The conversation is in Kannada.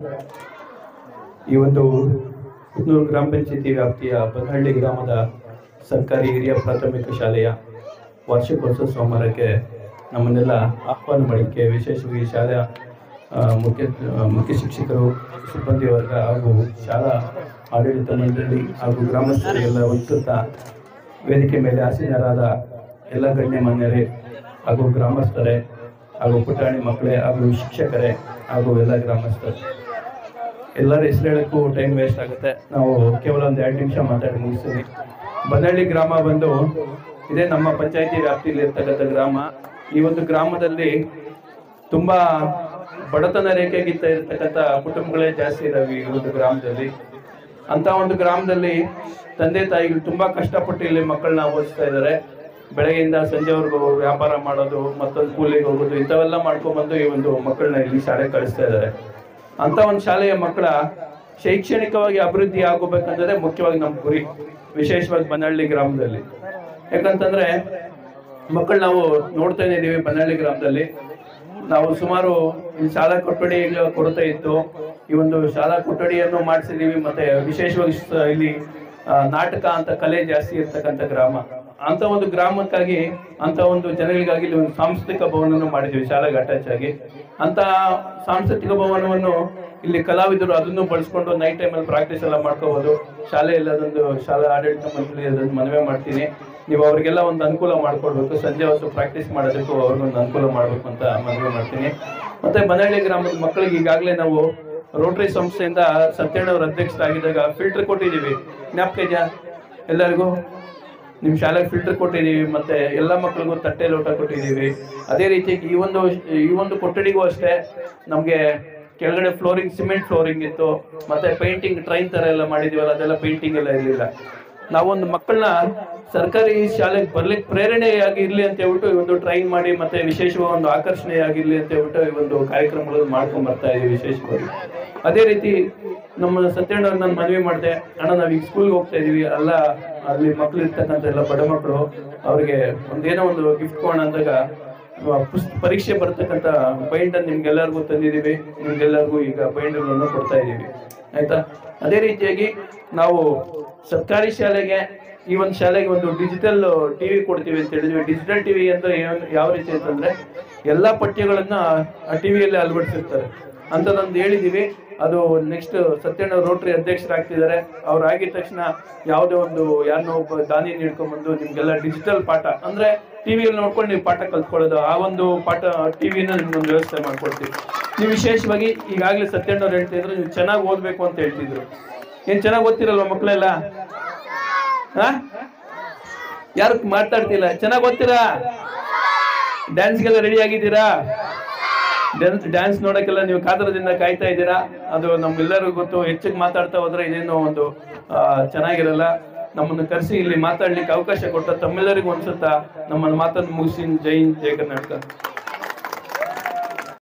ಈ ಒಂದು ಪುತ್ತೂರು ಗ್ರಾಮ ಪಂಚಾಯತಿ ವ್ಯಾಪ್ತಿಯ ಬನಹಳ್ಳಿ ಗ್ರಾಮದ ಸರ್ಕಾರಿ ಹಿರಿಯ ಪ್ರಾಥಮಿಕ ಶಾಲೆಯ ವಾರ್ಷಿಕೋತ್ಸವ ಸಮಾರಂಭಕ್ಕೆ ನಮ್ಮನ್ನೆಲ್ಲ ಆಹ್ವಾನ ಮಾಡಲಿಕ್ಕೆ ವಿಶೇಷವಾಗಿ ಶಾಲೆಯ ಮುಖ್ಯ ಶಿಕ್ಷಕರು, ಸಿಬ್ಬಂದಿ ವರ್ಗ ಹಾಗೂ ಶಾಲಾ ಆಡಳಿತ ಮಂಡಳಿ ಹಾಗೂ ಗ್ರಾಮಸ್ಥರಿಗೆಲ್ಲ ಉತ್ಸುಕ ವೇದಿಕೆ ಮೇಲೆ ಆಸೀನರಾದ ಎಲ್ಲ ಗಣ್ಯಮಾನ್ಯರೇ ಹಾಗೂ ಗ್ರಾಮಸ್ಥರೇ ಹಾಗೂ ಪುಟಾಣಿ ಮಕ್ಕಳೇ ಹಾಗೂ ಶಿಕ್ಷಕರೇ ಹಾಗೂ ಎಲ್ಲ ಗ್ರಾಮಸ್ಥರು, ಎಲ್ಲರ ಹೆಸರು ಹೇಳಕ್ಕೂ ಟೈಮ್ ವೇಸ್ಟ್ ಆಗುತ್ತೆ. ನಾವು ಕೇವಲ ಒಂದು 2 ನಿಮಿಷ ಮಾತಾಡಿ ಮುಗಿಸ್ತೀನಿ. ಬನಹಳ್ಳಿ ಗ್ರಾಮ ಬಂದು ಇದೇ ನಮ್ಮ ಪಂಚಾಯತಿ ವ್ಯಾಪ್ತಿಯಲ್ಲಿ ಇರ್ತಕ್ಕಂಥ ಗ್ರಾಮ. ಈ ಒಂದು ಗ್ರಾಮದಲ್ಲಿ ತುಂಬಾ ಬಡತನ ರೇಖೆಗಿಂತ ಇರ್ತಕ್ಕಂಥ ಕುಟುಂಬಗಳೇ ಜಾಸ್ತಿ ಇದಾವೆ ಈ ಒಂದು ಗ್ರಾಮದಲ್ಲಿ. ಅಂತ ಒಂದು ಗ್ರಾಮದಲ್ಲಿ ತಂದೆ ತಾಯಿಗಳು ತುಂಬಾ ಕಷ್ಟಪಟ್ಟು ಇಲ್ಲಿ ಮಕ್ಕಳನ್ನ ಓದಿಸ್ತಾ ಇದ್ದಾರೆ. ಬೆಳಗ್ಗೆಯಿಂದ ಸಂಜೆವರೆಗೂ ವ್ಯಾಪಾರ ಮಾಡೋದು, ಮತ್ತೊಂದು ಕೂಲಿಗೆ ಹೋಗೋದು, ಇಂಥವೆಲ್ಲ ಮಾಡ್ಕೊಂಡ್ಬಂದು ಈ ಒಂದು ಮಕ್ಕಳನ್ನ ಇಲ್ಲಿ ಶಾಲೆಗೆ ಕಳಿಸ್ತಾ ಇದ್ದಾರೆ. ಅಂತ ಒಂದು ಶಾಲೆಯ ಮಕ್ಕಳ ಶೈಕ್ಷಣಿಕವಾಗಿ ಅಭಿವೃದ್ಧಿ ಆಗಬೇಕಂತಂದ್ರೆ ಮುಖ್ಯವಾಗಿ ನಮ್ಮ ಗುರಿ, ವಿಶೇಷವಾಗಿ ಬನಹಳ್ಳಿ ಗ್ರಾಮದಲ್ಲಿ. ಯಾಕಂತಂದ್ರೆ ಮಕ್ಕಳು ನಾವು ನೋಡ್ತಾನೆ ಇದೀವಿ. ಬನಹಳ್ಳಿ ಗ್ರಾಮದಲ್ಲಿ ನಾವು ಸುಮಾರು ಶಾಲಾ ಕೊಠಡಿಗಳ ಕೊರತೆ ಇತ್ತು. ಈ ಒಂದು ಶಾಲಾ ಕೊಠಡಿಯನ್ನು ಮಾಡಿಸಿದೀವಿ. ಮತ್ತೆ ವಿಶೇಷವಾಗಿ ಇಲ್ಲಿ ನಾಟಕ ಅಂತ ಕಲೆ ಜಾಸ್ತಿ ಇರ್ತಕ್ಕಂಥ ಗ್ರಾಮ. ಅಂತ ಒಂದು ಗ್ರಾಮಕ್ಕಾಗಿ, ಅಂತ ಒಂದು ಜನಗಳಿಗಾಗಿ ಇಲ್ಲಿ ಒಂದು ಸಾಂಸ್ಕೃತಿಕ ಭವನವನ್ನು ಮಾಡಿದ್ದೀವಿ ಶಾಲೆಗೆ ಅಟ್ಯಾಚ್ ಆಗಿ. ಅಂತ ಸಾಂಸ್ಕೃತಿಕ ಭವನವನ್ನು ಇಲ್ಲಿ ಕಲಾವಿದರು ಅದನ್ನು ಬಳಸ್ಕೊಂಡು ನೈಟ್ ಟೈಮಲ್ಲಿ ಪ್ರಾಕ್ಟೀಸ್ ಎಲ್ಲ ಮಾಡ್ಕೋಬಹುದು. ಶಾಲೆಯಲ್ಲಿ ಅದೊಂದು ಶಾಲಾ ಆಡಳಿತ ಮಂಡಳಿ ಅದನ್ನು ಮನವಿ ಮಾಡ್ತೀನಿ, ನೀವು ಅವರಿಗೆಲ್ಲ ಒಂದು ಅನುಕೂಲ ಮಾಡ್ಕೊಡ್ಬೇಕು. ಸಂಜೆ ಹೊತ್ತು ಪ್ರಾಕ್ಟೀಸ್ ಮಾಡೋದಕ್ಕೂ ಅವ್ರಿಗೊಂದು ಅನುಕೂಲ ಮಾಡಬೇಕು ಅಂತ ಮನವಿ ಮಾಡ್ತೀನಿ. ಮತ್ತೆ ಬನಹಳ್ಳಿ ಗ್ರಾಮದ ಮಕ್ಕಳಿಗೆ ಈಗಾಗಲೇ ನಾವು ರೋಟರಿ ಸಂಸ್ಥೆಯಿಂದ ಸತ್ಯಣ್ಣವ್ರ ಅಧ್ಯಕ್ಷರಾಗಿದ್ದಾಗ ಫಿಲ್ಟರ್ ಕೊಟ್ಟಿದ್ದೀವಿ. ಜ್ಞಾಪಕ ಇದೆಯಾ ಎಲ್ಲರಿಗೂ? ನಿಮ್ಮ ಶಾಲೆಗೆ ಫಿಲ್ಟರ್ ಕೊಟ್ಟಿದ್ದೀವಿ. ಮತ್ತೆ ಎಲ್ಲ ಮಕ್ಕಳಿಗೂ ತಟ್ಟೆ ಲೋಟ ಕೊಟ್ಟಿದ್ದೀವಿ. ಅದೇ ರೀತಿ ಈ ಒಂದು ಕೊಠಡಿಗೂ ಅಷ್ಟೇ ನಮಗೆ ಕೆಳಗಡೆ ಫ್ಲೋರಿಂಗ್, ಸಿಮೆಂಟ್ ಫ್ಲೋರಿಂಗ್ ಇತ್ತು. ಮತ್ತೆ ಪೇಂಟಿಂಗ್ ಟ್ರೈನ್ ತರ ಎಲ್ಲ ಮಾಡಿದೀವಲ್ಲ, ಅದೆಲ್ಲ ಪೇಂಟಿಂಗ್ ಎಲ್ಲ ಇರಲಿಲ್ಲ. ನಾವೊಂದು ಮಕ್ಕಳನ್ನ ಸರ್ಕಾರಿ ಶಾಲೆಗೆ ಬರ್ಲಿಕ್ಕೆ ಪ್ರೇರಣೆಯಾಗಿ ಇರ್ಲಿ ಅಂತ ಹೇಳ್ಬಿಟ್ಟು ಈ ಒಂದು ಟ್ರೈನ್ ಮಾಡಿ, ಮತ್ತೆ ವಿಶೇಷವಾಗಿ ಒಂದು ಆಕರ್ಷಣೆಯಾಗಿರ್ಲಿ ಅಂತ ಹೇಳ್ಬಿಟ್ಟು ಈ ಒಂದು ಕಾರ್ಯಕ್ರಮಗಳನ್ನು ಮಾಡ್ಕೊಂಡ್ ಬರ್ತಾ ಇದೀವಿ ವಿಶೇಷವಾಗಿ. ಅದೇ ರೀತಿ ನಮ್ಮ ಸತ್ಯಣ್ಣವ್ರು ನಾನು ಮನವಿ ಮಾಡಿದೆ, ಅಣ್ಣ ನಾವೀಗ ಸ್ಕೂಲ್ಗೆ ಹೋಗ್ತಾ ಇದೀವಿ, ಅಲ್ಲ ಅಲ್ಲಿ ಮಕ್ಳು ಇರ್ತಕ್ಕಂಥ ಎಲ್ಲ ಬಡ ಮಕ್ಕಳು, ಅವ್ರಿಗೆ ಒಂದೇನೋ ಒಂದು ಗಿಫ್ಟ್ ಕೊಡೋಣ ಅಂದಾಗ ಪರೀಕ್ಷೆ ಬರ್ತಕ್ಕಂಥ ಬೈಂಡರ್ ನಿಮ್ಗೆಲ್ಲರಿಗೂ ತಂದಿದ್ದೀವಿ. ನಿಮ್ಗೆಲ್ಲರಿಗೂ ಈಗ ಬೈಂಡರ್ಗಳನ್ನು ಕೊಡ್ತಾ ಇದ್ದೀವಿ, ಆಯ್ತಾ? ಅದೇ ರೀತಿಯಾಗಿ ನಾವು ಸರ್ಕಾರಿ ಶಾಲೆಗೆ, ಈ ಒಂದು ಶಾಲೆಗೆ ಒಂದು ಡಿಜಿಟಲ್ ಟಿವಿ ಕೊಡ್ತೀವಿ ಅಂತ ಹೇಳಿದ್ವಿ. ಡಿಜಿಟಲ್ ಟಿವಿ ಅಂದ್ರೆ ಯಾವ ರೀತಿ ಅಂತಂದ್ರೆ ಎಲ್ಲಾ ಪಠ್ಯಗಳನ್ನ ಆ ಟಿವಿಯಲ್ಲಿ ಅಳವಡಿಸಿರ್ತಾರೆ ಅಂತದೊಂದು ಹೇಳಿದೀವಿ. ಅದು ನೆಕ್ಸ್ಟ್ ಸತ್ಯಣ್ಣ ರೋಟರಿ ಅಧ್ಯಕ್ಷರಾಗ್ತಿದ್ದಾರೆ. ಅವ್ರು ಆಗಿದ ತಕ್ಷಣ ಯಾವುದೇ ಒಂದು ಯಾರನ್ನೋ ಒಬ್ಬ ದಾನಿ ನೀಡ್ಕೊಂಡ್ಬಂದು ನಿಮ್ಗೆಲ್ಲ ಡಿಜಿಟಲ್ ಪಾಠ ಅಂದ್ರೆ ಟಿವಿಯಲ್ಲಿ ನೋಡ್ಕೊಂಡು ನೀವು ಪಾಠ ಕಲ್ತ್ಕೊಳ್ಳೋದು, ಆ ಒಂದು ಪಾಠ ಟಿವಿನ ನಿಮ್ಗೊಂದು ವ್ಯವಸ್ಥೆ ಮಾಡ್ಕೊಡ್ತೀವಿ. ನೀವು ವಿಶೇಷವಾಗಿ ಈಗಾಗಲೇ ಸತ್ಯಣ್ಣವ್ರು ಹೇಳ್ತಿದ್ರು, ನೀವು ಚೆನ್ನಾಗಿ ಓದ್ಬೇಕು ಅಂತ ಹೇಳ್ತಿದ್ರು. ಏನ್ ಚೆನ್ನಾಗಿ ಓದ್ತಿರಲ್ವ ಮಕ್ಕಳೆಲ್ಲ? ಯಾರು ಮಾತಾಡ್ತಿಲ್ಲ? ಚೆನ್ನಾಗಿ ಓದ್ತೀರಾ? ಡ್ಯಾನ್ಸ್ಗೆಲ್ಲ ರೆಡಿ ಆಗಿದ್ದೀರಾ? ಡ್ಯಾನ್ಸ್ ನೋಡಕ್ಕೆಲ್ಲ ನೀವು ಕಾತರದಿಂದ ಕಾಯ್ತಾ ಇದ್ದೀರಾ. ಅದು ನಮ್ಗೆಲ್ಲರಿಗೂ ಗೊತ್ತು. ಹೆಚ್ಚಿಗೆ ಮಾತಾಡ್ತಾ ಹೋದ್ರೆ ಇದೇನೋ ಒಂದು ಚೆನ್ನಾಗಿರಲ್ಲ. ನಮ್ಮನ್ನು ಕರೆಸಿ ಇಲ್ಲಿ ಮಾತಾಡ್ಲಿಕ್ಕೆ ಅವಕಾಶ ಕೊಟ್ಟ ತಮ್ಮೆಲ್ಲರಿಗೂ ಅನ್ಸುತ್ತಾ ನಮ್ಮನ್ನು ಮಾತನ್ನು ಮುಗಿಸಿ. ಜೈ ಹಿಂದ್, ಜೈ ಕರ್ನಾಟಕ.